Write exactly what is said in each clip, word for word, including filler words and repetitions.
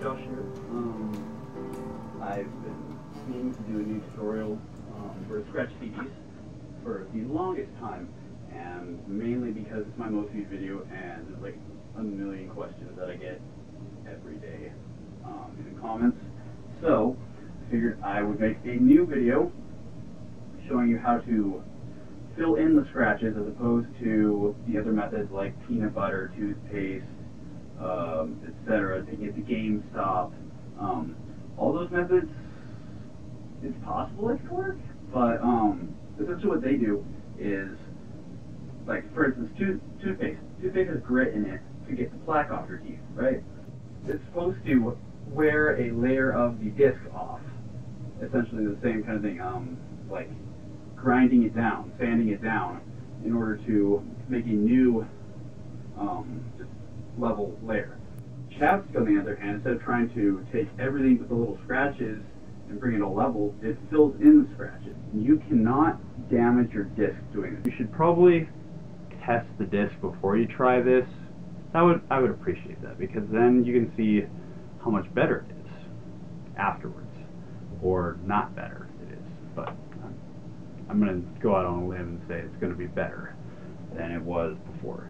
Josh here. Um, I've been meaning to do a new tutorial um, for scratch C Ds for the longest time, and mainly because it's my most viewed video and there's like a million questions that I get every day um, in the comments. So I figured I would make a new video showing you how to fill in the scratches as opposed to the other methods like peanut butter, toothpaste, um, et cetera, taking it to GameStop. Um, all those methods, it's possible it could work, but um, essentially what they do is, like for instance, tooth toothpaste. Toothpaste has grit in it to get the plaque off your teeth, right? It's supposed to wear a layer of the disc off. Essentially the same kind of thing, um, like grinding it down, sanding it down, in order to make a new um, just level layer. Chapstick, on the other hand, instead of trying to take everything with the little scratches and bring it all level, it fills in the scratches. You cannot damage your disc doing this. You should probably test the disc before you try this. I would, I would appreciate that, because then you can see how much better it is afterwards, or not better it is. But I'm, I'm going to go out on a limb and say it's going to be better than it was before.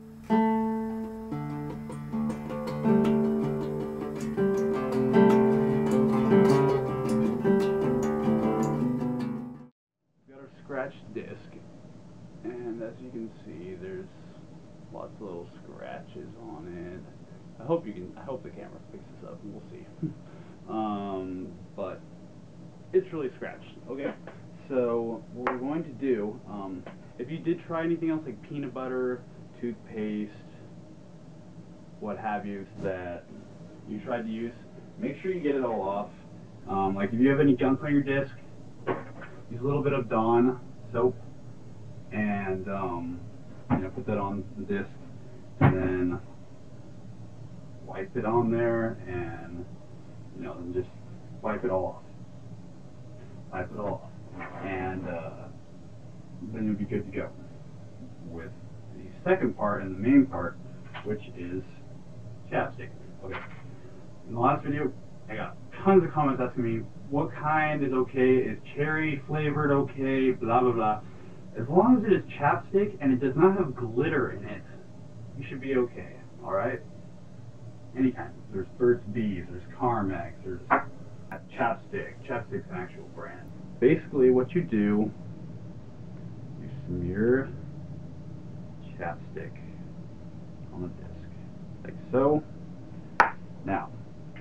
Scratched disc, and as you can see, there's lots of little scratches on it. I hope you can. I hope the camera picks this up, and we'll see. um, but it's really scratched. Okay, so what we're going to do, um, if you did try anything else like peanut butter, toothpaste, what have you, that you tried to use, make sure you get it all off. Um, like if you have any gunk on your disc, use a little bit of Dawn soap and um, you know, put that on the disc, and then wipe it on there, and you know, and just wipe it all off. Wipe it all off, and uh, then you'll be good to go with the second part and the main part, which is chapstick. Okay. In the last video, I got tons of comments asking me what kind is okay, is cherry flavored okay, blah blah blah. As long as it is chapstick and it does not have glitter in it, you should be okay, alright? Any kind. There's Burt's Bees, there's Carmex, there's Chapstick. Chapstick's an actual brand. Basically what you do, you smear chapstick on the disc, like so. Now,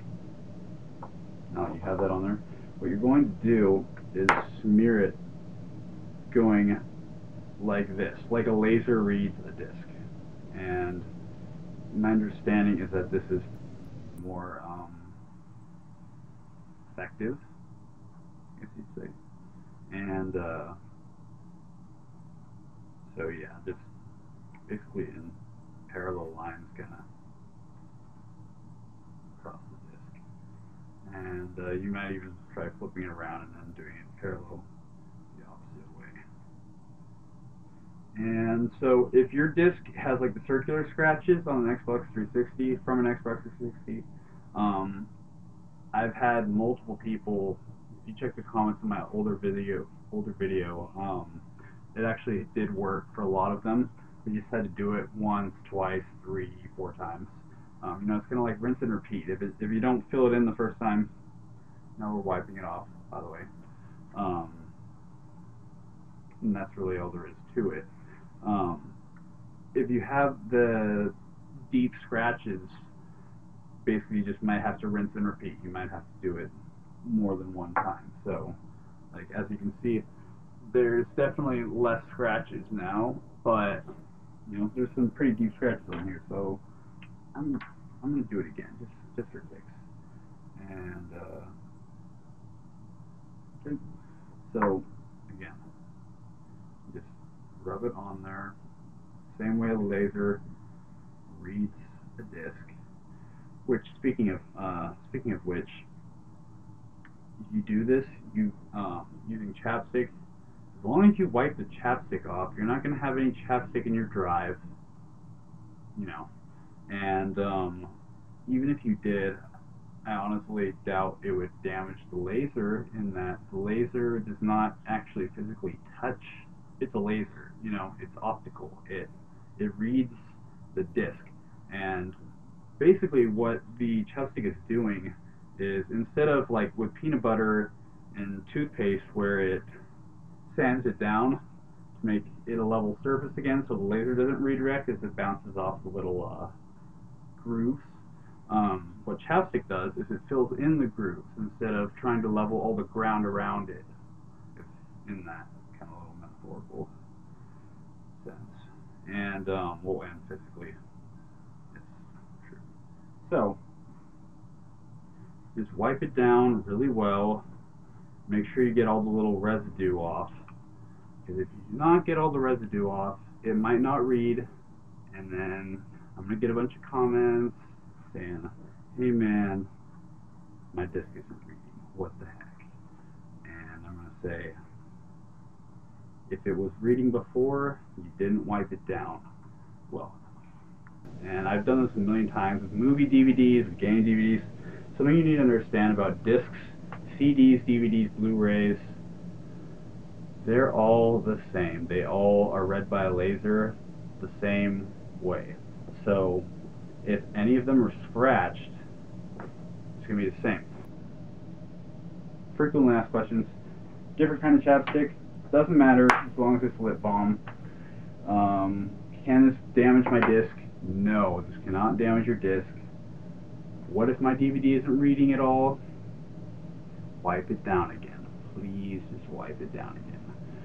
now you have that on there. What you're going to do is smear it going like this, like a laser reads a disc. And my understanding is that this is more um, effective, I guess you'd say. And uh, so yeah, just basically in parallel lines, kind of across the disc. And uh, you might even try flipping it around and then doing it parallel the opposite way. And so if your disc has like the circular scratches on an Xbox three sixty, from an Xbox three sixty, um, I've had multiple people, if you check the comments in my older video, older video, um, it actually did work for a lot of them. We just had to do it once, twice, three, four times. Um, you know, it's kind of like rinse and repeat. If, it, if you don't fill it in the first time, now we're wiping it off, by the way. Um, and that's really all there is to it. Um, if you have the deep scratches, basically you just might have to rinse and repeat. You might have to do it more than one time. So, like as you can see, there's definitely less scratches now, but you know, there's some pretty deep scratches on here. So I'm I'm gonna do it again, just just for kicks. And uh, okay. So again, just rub it on there, same way the laser reads the disc. Which, speaking of uh, speaking of which, if you do this, you um, using chapstick, as long as you wipe the chapstick off, you're not going to have any chapstick in your drive, you know. And um, even if you did, I honestly doubt it would damage the laser, in that the laser does not actually physically touch. It's a laser, you know, it's optical. It it reads the disc, and basically what the Chapstick is doing is, instead of like with peanut butter and toothpaste where it sands it down to make it a level surface again so the laser doesn't redirect as it bounces off the little uh, grooves, um, what Chapstick does is it fills in the grooves instead of trying to level all the ground around it, if in that kind of little metaphorical sense. And, um, well, and physically, it's true. So, just wipe it down really well. Make sure you get all the little residue off. Because if you do not get all the residue off, it might not read. And then I'm going to get a bunch of comments saying, hey man, my disc isn't reading. What the heck? And I'm going to say, if it was reading before, you didn't wipe it down well. And I've done this a million times with movie D V Ds, with gaming D V Ds. Something you need to understand about discs, C Ds, D V Ds, Blu-rays, they're all the same. They all are read by a laser the same way. So if any of them are scratched, it's going to be the same. Frequently asked questions. Different kind of chapstick. Doesn't matter as long as it's lip balm. Um, can this damage my disc? No, this cannot damage your disc. What if my D V D isn't reading at all? Wipe it down again. Please just wipe it down again.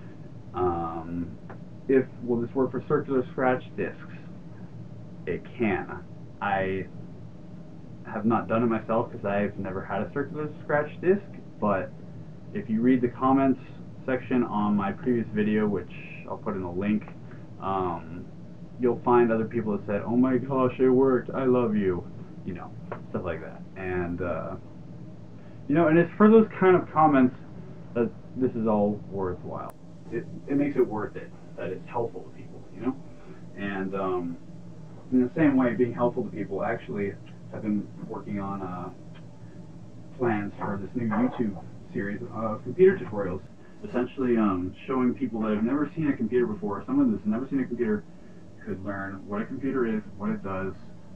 Um, if will this work for circular scratch discs? It can. I have not done it myself because I've never had a circular scratch disc, but if you read the comments section on my previous video, which I'll put in the link, um, you'll find other people that said, oh my gosh, it worked, I love you, you know, stuff like that. And uh, you know, and it's for those kind of comments that this is all worthwhile. It, it makes it worth it, that it's helpful to people, you know? And um, in the same way, being helpful to people, actually I've been working on uh, plans for this new YouTube series of computer tutorials, essentially um, showing people that have never seen a computer before, someone that's never seen a computer could learn what a computer is, what it does,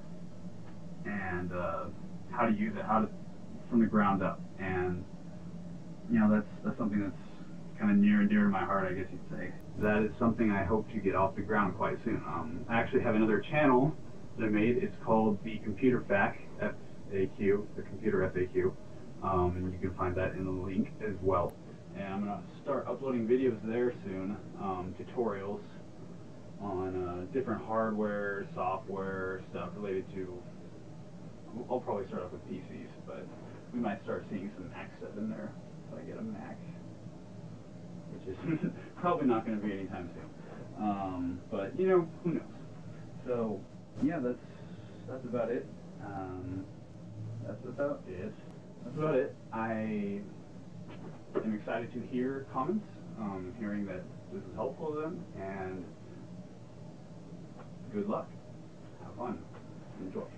and uh, how to use it, how to, from the ground up. And you know, that's that's something that's kind of near and dear to my heart, I guess you'd say. That is something I hope to get off the ground quite soon. Um, I actually have another channel that I made. It's called the Computer F A Q, the Computer F A Q, um, and you can find that in the link as well. And I'm going to start uploading videos there soon, um, tutorials on uh, different hardware, software, stuff related to, I'll probably start off with P Cs, but we might start seeing some Mac stuff in there if I get a Mac, which is probably not going to be anytime soon. Um, but, you know, who knows. So, yeah, that's, that's about it. Um, that's about it. That's about it. I am excited to hear comments, um, hearing that this is helpful to them, and good luck. Have fun. Enjoy.